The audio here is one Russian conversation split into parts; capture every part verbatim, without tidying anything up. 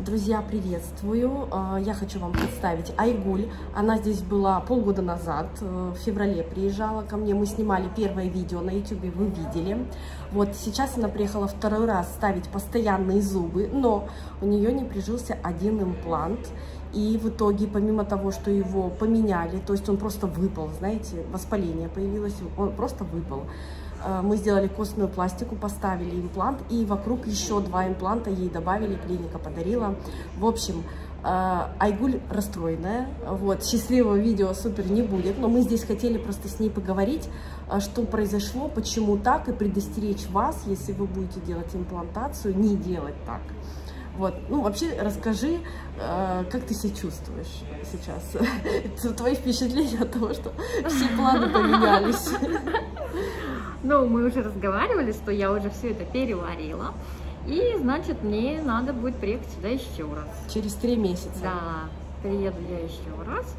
Друзья, приветствую! Я хочу вам представить Айгуль. Она здесь была полгода назад, в феврале приезжала ко мне. Мы снимали первое видео на YouTube, вы видели. Вот сейчас она приехала второй раз ставить постоянные зубы, но у нее не прижился один имплант. И в итоге, помимо того, что его поменяли, то есть он просто выпал, знаете, воспаление появилось, он просто выпал. Мы сделали костную пластику, поставили имплант, и вокруг еще два импланта ей добавили, клиника подарила. В общем, Айгуль расстроенная, вот, счастливого видео супер не будет, но мы здесь хотели просто с ней поговорить, что произошло, почему так, и предостеречь вас, если вы будете делать имплантацию, не делать так. Вот, ну, вообще, расскажи, как ты себя чувствуешь сейчас? Это твои впечатления от того, что все планы поменялись. Ну, мы уже разговаривали, что я уже все это переварила. И, значит, мне надо будет приехать сюда еще раз. Через три месяца? Да, приеду я еще раз.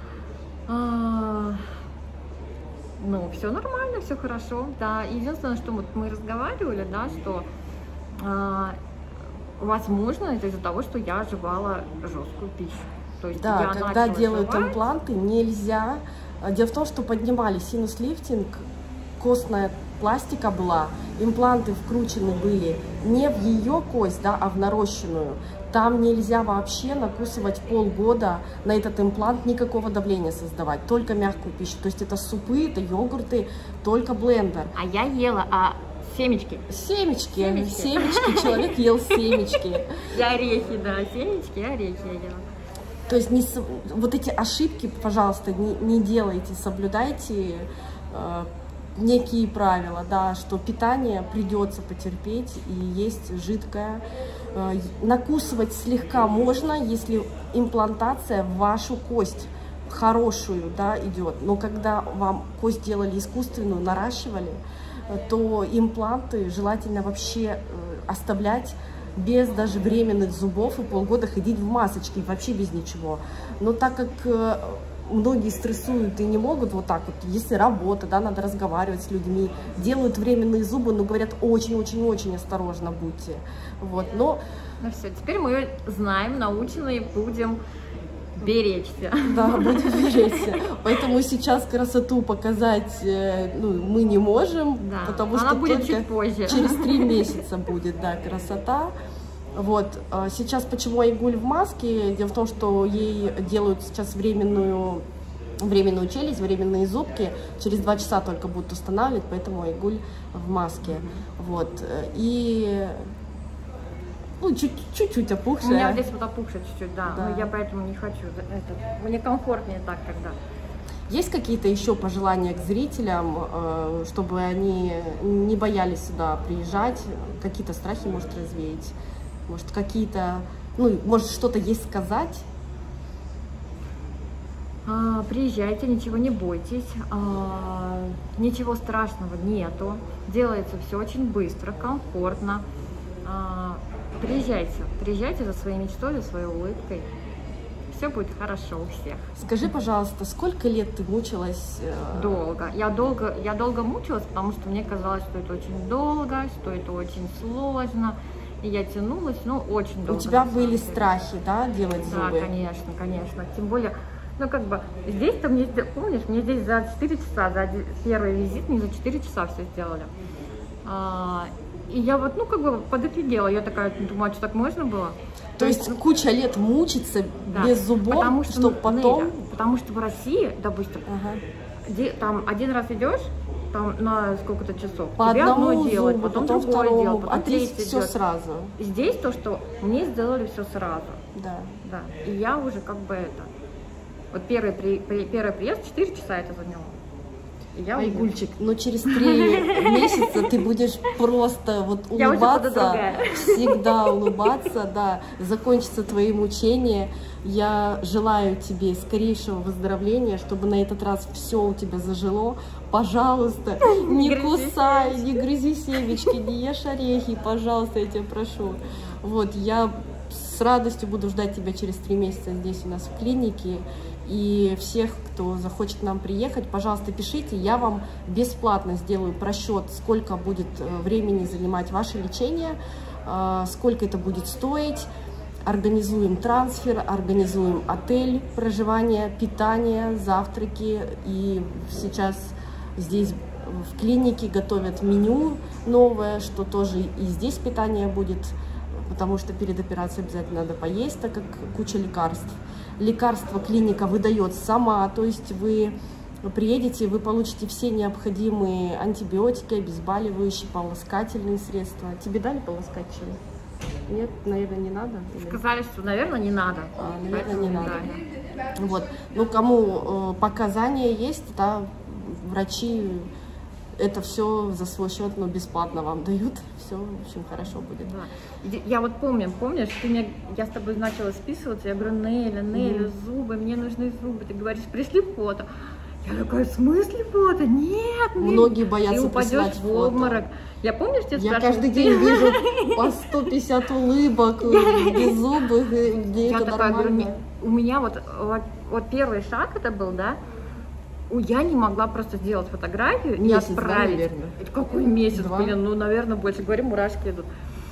А, ну, все нормально, все хорошо. Да, единственное, что вот мы разговаривали, да, что а, возможно, это из-за того, что я жевала жесткую пищу. То есть да, я когда делают жевать... импланты, нельзя. Дело в том, что поднимали синус-лифтинг, костная пластика была, импланты вкручены были не в ее кость, да, а в нарощенную. Там нельзя вообще накусывать полгода на этот имплант, никакого давления создавать, только мягкую пищу. То есть это супы, это йогурты, только блендер. А я ела, а семечки. Семечки, семечки, семечки, человек ел семечки. И орехи, да, семечки и орехи я ела. То есть не, вот эти ошибки, пожалуйста, не, не делайте, соблюдайте э, некие правила, да, что питание придется потерпеть и есть жидкое. Э, накусывать слегка можно, если имплантация в вашу кость хорошую, да, идет. Но когда вам кость делали искусственную, наращивали, то импланты желательно вообще оставлять без даже временных зубов и полгода ходить в масочке, вообще без ничего. Но так как многие стрессуют и не могут вот так вот, если работа, да, надо разговаривать с людьми, делают временные зубы, но говорят очень-очень-очень осторожно будьте. Вот, но... Ну все, теперь мы знаем, научены, будем беречься. Да, будем беречься. Поэтому сейчас красоту показать ну, мы не можем, да, потому она что будет чуть позже. Через три месяца будет, да, красота. Вот, сейчас почему Айгуль в маске? Дело в том, что ей делают сейчас временную, временную челюсть, временные зубки. Через два часа только будут устанавливать, поэтому Айгуль в маске. Вот, и... Ну, чуть-чуть опухшая. У меня здесь вот опухшая чуть-чуть, да. да. Но я поэтому не хочу. Это, мне комфортнее так тогда. Есть какие-то еще пожелания к зрителям, чтобы они не боялись сюда приезжать? Какие-то страхи, может, развеять? Может, какие-то... Ну, может, что-то есть сказать? А, приезжайте, ничего не бойтесь. А, ничего страшного нету. Делается все очень быстро, комфортно. А, Приезжайте, приезжайте за своей мечтой, за своей улыбкой. Все будет хорошо у всех. Скажи, пожалуйста, сколько лет ты мучилась? Долго. Я долго, я долго мучилась, потому что мне казалось, что это очень долго, что это очень сложно. И я тянулась, ну, очень долго. У тебя были страхи, да, делать зубы? Да, конечно, конечно. Тем более, ну, как бы, здесь-то мне, помнишь, мне здесь за четыре часа, за первый визит мне за четыре часа все сделали. И я вот, ну, как бы подофигела, я такая, думаю, а что так можно было? То есть куча лет мучиться да, без зубов, потому что, чтобы потом... Нет, потому что в России, допустим, ага. де, там один раз идешь, там на сколько-то часов, по тебе одно зубу, делать, потом, потом другое второму, делать, потом а третье все идет. сразу. Здесь то, что мне сделали все сразу. Да. Да. И я уже как бы это... Вот первый, при, при, первый приезд, четыре часа это заняло. Я Айгульчик, но через три месяца ты будешь просто вот улыбаться, всегда улыбаться, да, закончится твои мучения. Я желаю тебе скорейшего выздоровления, чтобы на этот раз все у тебя зажило. Пожалуйста, не кусай, не грызи семечки, не ешь орехи, пожалуйста, я тебя прошу. Вот, я с радостью буду ждать тебя через три месяца здесь у нас в клинике. И всех, кто захочет к нам приехать, пожалуйста, пишите, я вам бесплатно сделаю просчет, сколько будет времени занимать ваше лечение, сколько это будет стоить. Организуем трансфер, организуем отель, проживание, питание, завтраки. И сейчас здесь в клинике готовят меню новое, что тоже и здесь питание будет, потому что перед операцией обязательно надо поесть, так как куча лекарств. Лекарства клиника выдает сама, то есть вы приедете, вы получите все необходимые антибиотики, обезболивающие, полоскательные средства. Тебе дали полоскать чем? Нет, наверное, не надо? Или... Сказали, что, наверное, не надо. А, наверное, не надо. Вот. Ну, кому э, показания есть, да, врачи это все за свой счет, но бесплатно вам дают. Все очень хорошо будет. Да. Я вот помню, помнишь, ты мне, я с тобой начала списываться, я говорю, Неля, Неля, mm. зубы, мне нужны зубы. Ты говоришь, пришли фото. Я такая, в смысле фото? Нет, нет. Многие боятся ты упадешь в обморок. Я помню, что я каждый день вижу по сто пятьдесят улыбок, без зубов, где это нормально. У меня вот, вот, вот первый шаг это был, да, я не могла просто сделать фотографию и отправить. Какой месяц, блин, ну, наверное, больше, говорю, мурашки идут.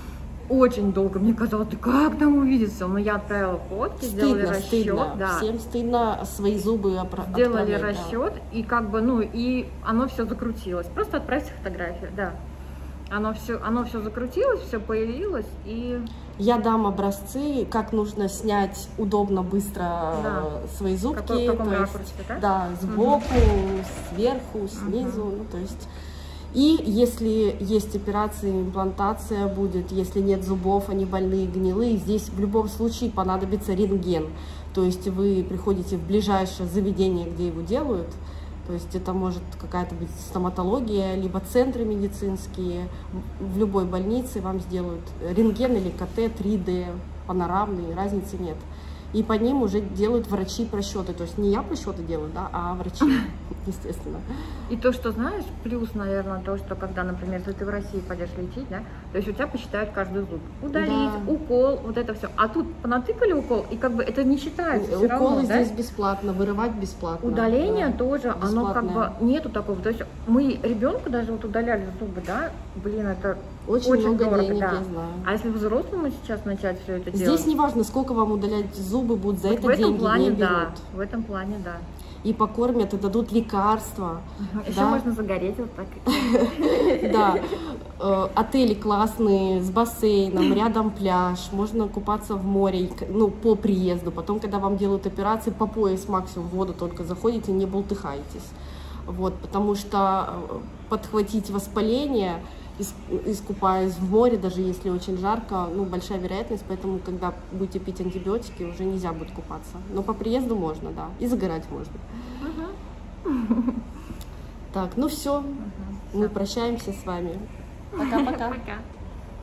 Очень долго мне казалось, да как там увидеться? Но я отправила фотки, стыдно, сделали расчет. Стыдно. Да. Всем стыдно свои зубы отправлять. Сделали расчет, да. И как бы, ну, и оно все закрутилось. Просто отправьте фотографию, да. Оно все, оно все закрутилось, все появилось, и... Я дам образцы, как нужно снять удобно, быстро да. свои зубки. Какой, в каком то ракурсе, есть, да? Да, сбоку, угу. сверху, снизу, угу. ну, то есть... И если есть операция, имплантация будет, если нет зубов, они больные, гнилые, здесь в любом случае понадобится рентген. То есть вы приходите в ближайшее заведение, где его делают, то есть это может какая-то быть стоматология, либо центры медицинские, в любой больнице вам сделают рентген или КТ, три дэ, панорамный, разницы нет. И по ним уже делают врачи просчеты. То есть не я просчеты делаю, да, а врачи, естественно. И то, что знаешь, плюс, наверное, то, что когда, например, если ты в России пойдешь лечить, да, то есть у тебя посчитают каждый зуб. Удалить, да. укол, вот это все. А тут понатыкали укол, и как бы это не считается. Уколы равно, здесь да? бесплатно, вырывать бесплатно. Удаление да. тоже, бесплатное. Оно как бы нету такого. То есть мы ребенку даже вот удаляли зубы, да, блин, это очень, очень много дорого, денег, да. я знаю. А если взрослому сейчас начать все это здесь делать? Здесь не важно, сколько вам удалять зубы, будут за вот это в этом деньги плане, не берут. Да, в этом плане, да. И покормят, и дадут лекарства. Угу. Еще да? можно загореть вот так. Да. Отели классные, с бассейном, рядом пляж, можно купаться в море, ну, по приезду. Потом, когда вам делают операции, по пояс максимум в воду только заходите, не бултыхаетесь. Вот, потому что подхватить воспаление, искупаясь в море, даже если очень жарко, ну, большая вероятность, поэтому, когда будете пить антибиотики, уже нельзя будет купаться. Но по приезду можно, да, и загорать можно. Uh-huh. Так, ну все, uh-huh. мы прощаемся с вами. Пока-пока.